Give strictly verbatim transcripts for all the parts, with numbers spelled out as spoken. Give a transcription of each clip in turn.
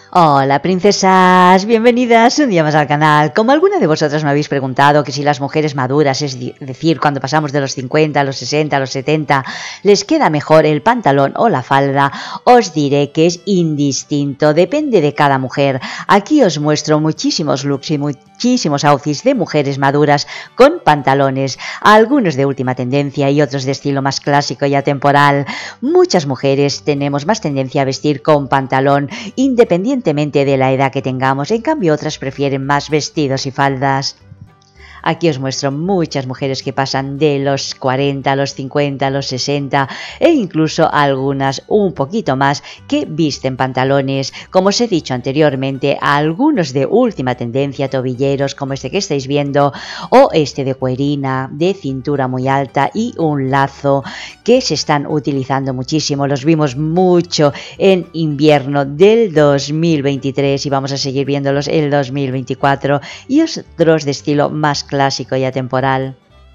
Hola princesas, bienvenidas un día más al canal. Como alguna de vosotras me habéis preguntado que si las mujeres maduras, es decir, cuando pasamos de los cincuenta a los sesenta a los setenta, les queda mejor el pantalón o la falda, os diré que es indistinto, depende de cada mujer. Aquí os muestro muchísimos looks y muchísimos outfits de mujeres maduras con pantalones, algunos de última tendencia y otros de estilo más clásico y atemporal. Muchas mujeres tenemos más tendencia a vestir con pantalón, independientemente de la edad que tengamos, en cambio otras prefieren más vestidos y faldas. Aquí os muestro muchas mujeres que pasan de los cuarenta a los cincuenta, a los sesenta e incluso algunas un poquito más que visten pantalones, como os he dicho anteriormente, algunos de última tendencia, tobilleros como este que estáis viendo o este de cuerina, de cintura muy alta y un lazo que se están utilizando muchísimo. Los vimos mucho en invierno del dos mil veintitrés y vamos a seguir viéndolos el dos mil veinticuatro, y otros de estilo más clásico y atemporal.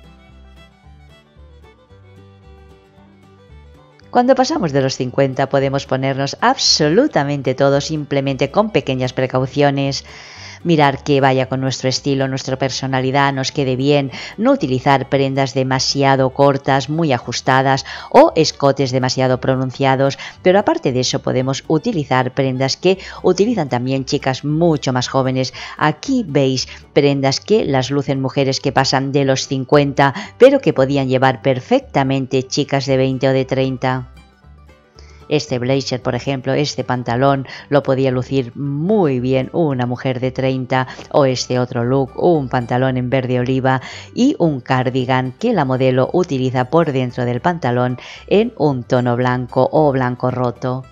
Cuando pasamos de los cincuenta podemos ponernos absolutamente todo simplemente con pequeñas precauciones. Mirar que vaya con nuestro estilo, nuestra personalidad, nos quede bien, no utilizar prendas demasiado cortas, muy ajustadas o escotes demasiado pronunciados, pero aparte de eso podemos utilizar prendas que utilizan también chicas mucho más jóvenes. Aquí veis prendas que las lucen mujeres que pasan de los cincuenta, pero que podían llevar perfectamente chicas de veinte o de treinta. Este blazer, por ejemplo, este pantalón lo podía lucir muy bien una mujer de treinta, o este otro look, un pantalón en verde oliva y un cardigan que la modelo utiliza por dentro del pantalón en un tono blanco o blanco roto.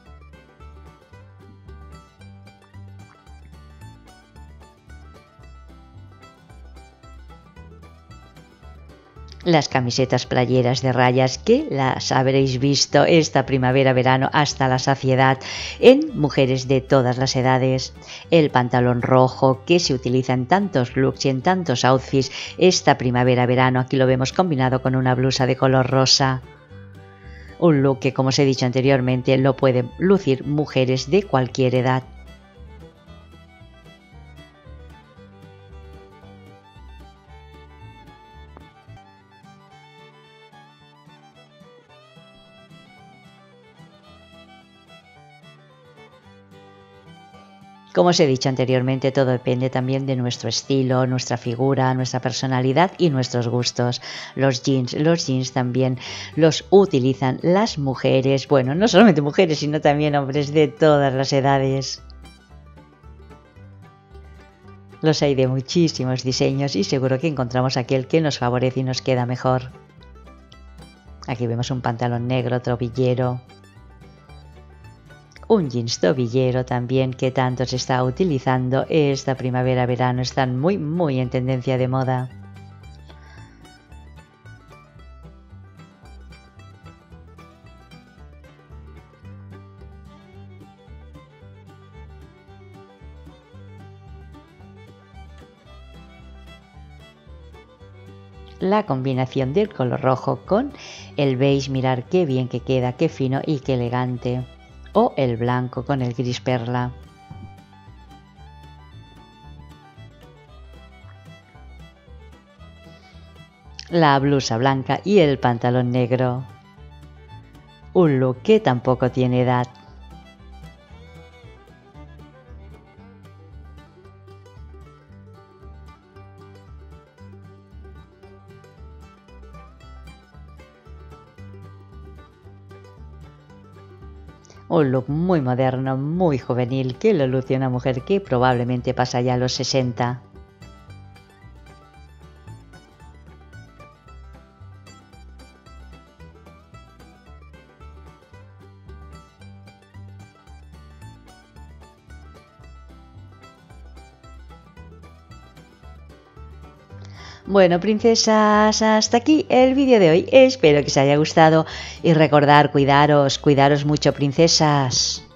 Las camisetas playeras de rayas que las habréis visto esta primavera-verano hasta la saciedad en mujeres de todas las edades. El pantalón rojo que se utiliza en tantos looks y en tantos outfits esta primavera-verano. Aquí lo vemos combinado con una blusa de color rosa. Un look que, como os he dicho anteriormente, lo pueden lucir mujeres de cualquier edad. Como os he dicho anteriormente, todo depende también de nuestro estilo, nuestra figura, nuestra personalidad y nuestros gustos. Los jeans, los jeans también los utilizan las mujeres, bueno, no solamente mujeres, sino también hombres de todas las edades. Los hay de muchísimos diseños y seguro que encontramos aquel que nos favorece y nos queda mejor. Aquí vemos un pantalón negro, tobillero. Un jeans tobillero también que tanto se está utilizando esta primavera-verano, están muy muy en tendencia de moda. La combinación del color rojo con el beige, mirar qué bien que queda, qué fino y qué elegante. O el blanco con el gris perla. La blusa blanca y el pantalón negro. Un look que tampoco tiene edad. Un look muy moderno, muy juvenil, que lo luce una mujer que probablemente pasa ya a los sesenta. Bueno, princesas, hasta aquí el vídeo de hoy. Espero que os haya gustado y recordar, cuidaros, cuidaros mucho, princesas.